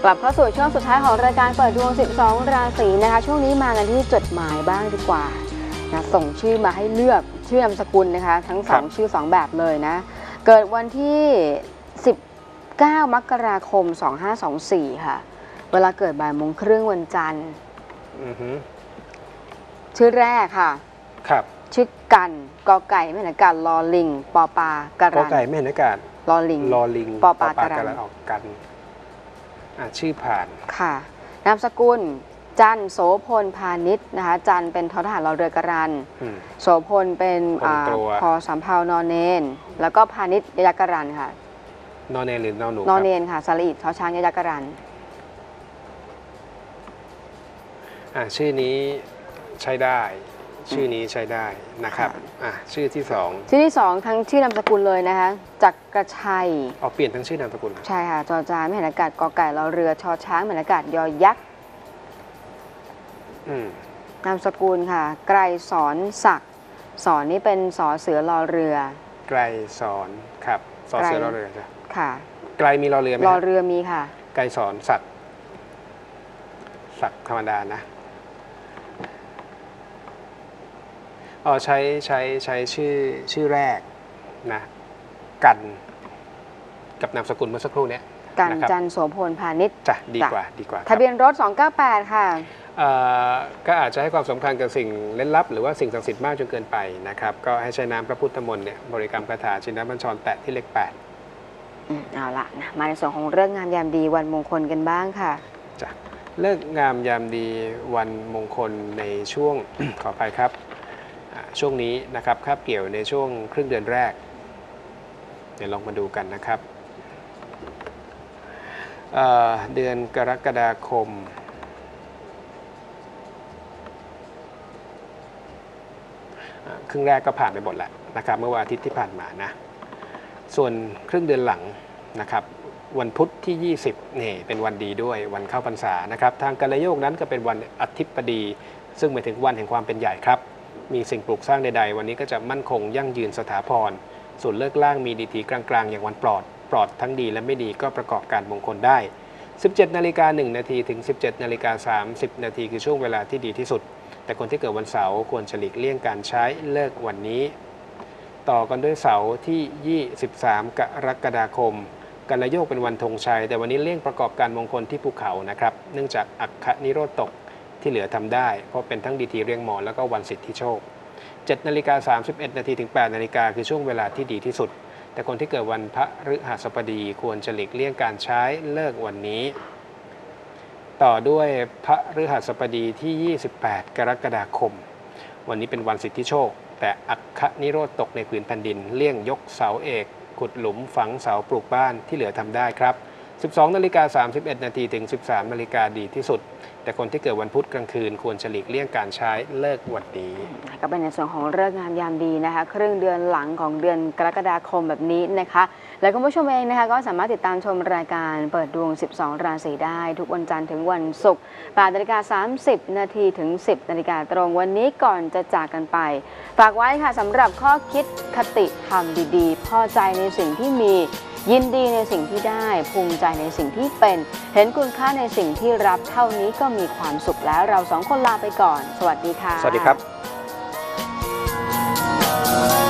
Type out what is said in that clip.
กลับเข้าสู่ช่วงสุดท้ายของรายการเปิดดวง12ราศีนะคะช่วงนี้มากันที่จดหมายบ้างดีกว่านะส่งชื่อมาให้เลือกชื่อนามสกุลนะคะทั้ง2ชื่อ2แบบเลยนะเกิดวันที่19 มกราคม 2524ค่ะเวลาเกิดบ่ายโมงครึ่งวันจันทร์ชื่อแรกค่ะครับชื่อกันกอไก่ไม่เห็นอากาศลอลิงปอปาการันกอไก่ไม่เห็นอากาศลอลิงปอปาการันออกกันชื่อผ่านค่ะนามสกุลจันโสพลพาณิชย์นะคะจันเป็นทหารรอเรือกรันโสพลเป็นพอสำเภานอนเนนแล้วก็พาณิชย์ยกรันค่ะนอนเนนหรือนอนหนูนอนเนนค่ะสลีทอช้างยกรันชื่อนี้ใช้ได้ชื่อนี้ใช้ได้นะครับชื่อที่2 ทั้งชื่อนามสกุลเลยนะคะจักรชัยเปลี่ยนทั้งชื่อนามสกุลใช่ค่ะจอจานไม่เห็นอากาศกอไก่รอเรือชอช้างไม่เห็นอากาศยอยักษ์นามสกุลค่ะไกรสอนศักดิ์สอนนี่เป็นสอเสือรอเรือไกรสอนครับสอเสือรอเรือจ้ะค่ะไกรมีรอเรือไหมรอเรือมีค่ะไกรสอนศักดิ์ธรรมดานะใช้ชื่อแรกนะกันกับนามสกุลเมื่อสักครู่นี้กันจันโสพลพาณิชย์จ้ะดีกว่าทะเบียนรถ298ค่ะก็อาจจะให้ความสำคัญกับสิ่งเล่นลับหรือว่าสิ่งศักดิ์สิทธิ์มากจนเกินไปนะครับก็ให้ใช้น้ำพระพุทธมนต์เนี่ยบริกรรมคาถาชินบัญชรแตะที่เลข8 เอาละนะมาในส่วนของเรื่องงามยามดีวันมงคลกันบ้างค่ะจ้ะเลิกงามยามดีวันมงคลในช่วง ขออภัยครับช่วงนี้นะครับคาบเกี่ยวในช่วงครึ่งเดือนแรกเดี๋ยวลองมาดูกันนะครับเดือนกรกฎาคมครึ่งแรกก็ผ่านไปหมดแล้วนะครับเมื่อวันอาทิตย์ที่ผ่านมานะส่วนครึ่งเดือนหลังนะครับวันพุธที่20นี่เป็นวันดีด้วยวันเข้าพรรษานะครับทางกัลยาณนั้นก็เป็นวันอาทิตย์ดีซึ่งหมายถึงวันแห่งความเป็นใหญ่ครับมีสิ่งปลูกสร้างใดๆวันนี้ก็จะมั่นคงยั่งยืนสถาพรส่วนเลิกล่างมีดีทีกลางๆอย่างวันปลอดทั้งดีและไม่ดีก็ประกอบการมงคลได้ 17:01 นาทีถึง 17:30 นาทีคือช่วงเวลาที่ดีที่สุดแต่คนที่เกิดวันเสาร์ควรหลีกเลี่ยงการใช้เลิกวันนี้ต่อกันด้วยเสาร์ที่23 กรกฎาคมกัลยาณเป็นวันธงชัยแต่วันนี้เลี่ยงประกอบการมงคลที่ภูเขานะครับเนื่องจากอัคคนิโรธตกที่เหลือทำได้เพราะเป็นทั้งดีทีเรียงหมอนแล้วก็วันสิทธิโชค 7:31 นาทีถึง 8 นาฬิกาคือช่วงเวลาที่ดีที่สุดแต่คนที่เกิดวันพฤหัสบดีควรหลีกเลี่ยงการใช้เลิกวันนี้ต่อด้วยพฤหัสบดีที่28 กรกฎาคมวันนี้เป็นวันสิทธิโชคแต่อัคคนิโรธตกในผืนแผ่นดินเลี่ยงยกเสาเอกขุดหลุมฝังเสาปลูกบ้านที่เหลือทำได้ครับ 12:31 นาทีถึง 13 นาฬิกาดีที่สุดแต่คนที่เกิดวันพุธกลางคืนควรหลีกเลี่ยงการใช้เลิกวันนี้ก็เป็นในส่วนของฤกษ์งามยามดีนะคะครึ่งเดือนหลังของเดือนกรกฎาคมแบบนี้นะคะและคุณผู้ชมเองนะคะก็สามารถติดตามชมรายการเปิดดวง12ราศีได้ทุกวันจันทร์ถึงวันศุกร์ 8:30 นาทีถึง 10 นาฬิกาตรงวันนี้ก่อนจะจากกันไปฝากไว้ค่ะสำหรับข้อคิดคติธรรมดีๆพอใจในสิ่งที่มียินดีในสิ่งที่ได้ภูมิใจในสิ่งที่เป็นเห็นคุณค่าในสิ่งที่รับเท่านี้ก็มีความสุขแล้วเรา2 คนลาไปก่อนสวัสดีค่ะสวัสดีครับ